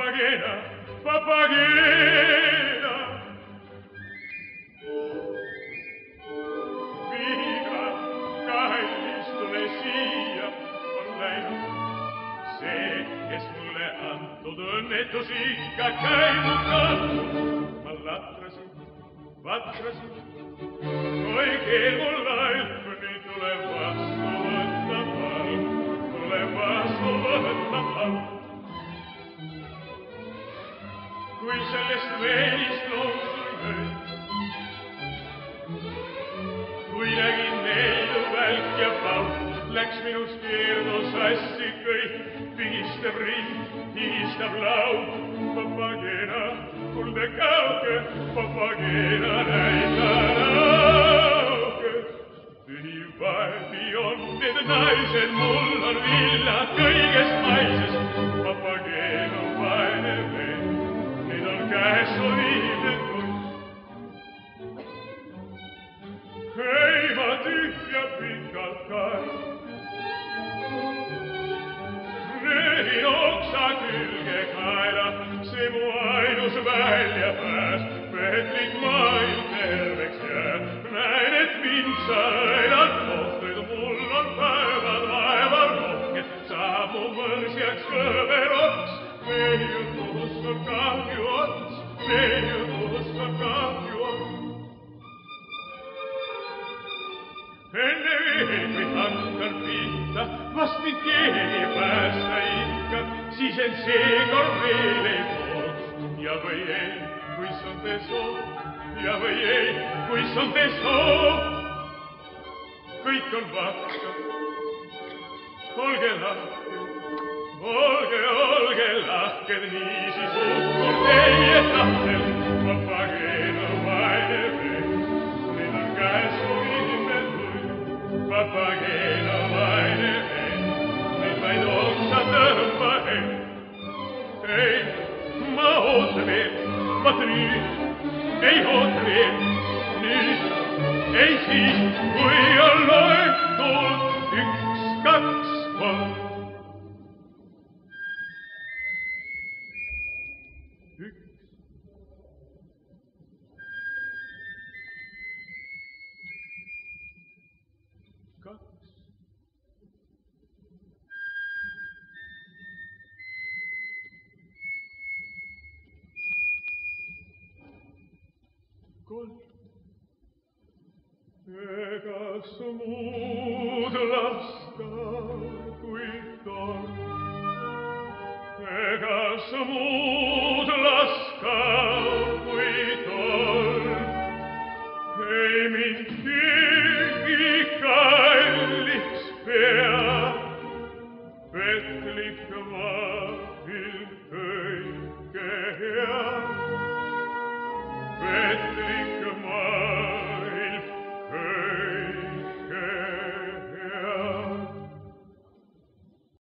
Papagena, Papagena. Viva, kallis tule siia, on läinud. See, kes mulle antud õnnetus ikka käinud. Ma latrasin, vatrasin, oi keel mul laip, nüüd tule vastu võtta palm, tule vastu võtta palm. Kui sellest veelist loomsul mööd, kui nägin neidu välk ja pauk, läks minust keerdu sassi kõik, pigistab rind, higistab laud. Papagena, kuulda kauge, Papagena näita nauge. Tühi vaevi on need naised, mul on villad kõigest maisest. Papagena vaene veel, need on käes soliidne tund. Ei ma tühja pikalt kain, nöörin oksa külge kaela, see mu ainus väljapääs, petlik maailm terveks jääb. Näen, et mind sa elad kohtuid, mul on päevad vaeval rohked, saab mu mõrsjaks kõveroks, meie jutus on kahju ots, meie jutus on kahju ots. Enne veel, kui hakkan pihta, vast mind keegi päästa ikka, siis end seekord veel ei pooks. Ja või ei, kui see on te soov, ja või ei, kui see on te soov. Kõik on vakka, olge lahked, niisiis ukkur teie tahtel. Papagena vaene veel, neil on käes soliidne tund. Papagena vaine veel, need vaid oksa tõmba hell. Ei, ma oota veel, vaat nüüd, ei oota veel, nüüd, ei siis, kui on loetud 1, 2, 3. 1, 2. Egas muud lasta kui torm, egas muud